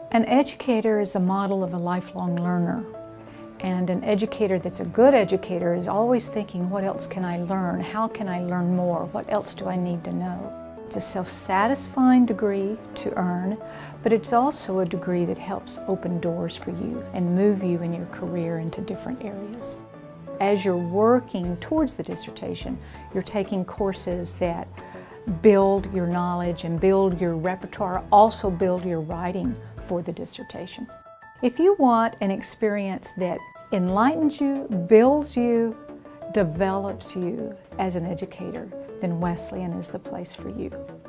An educator is a model of a lifelong learner. And an educator that's a good educator is always thinking, what else can I learn? How can I learn more? What else do I need to know? It's a self-satisfying degree to earn, but it's also a degree that helps open doors for you and move you in your career into different areas. As you're working towards the dissertation, you're taking courses that build your knowledge and build your repertoire, also build your writing for the dissertation. If you want an experience that enlightens you, builds you, develops you as an educator, then Wesleyan is the place for you.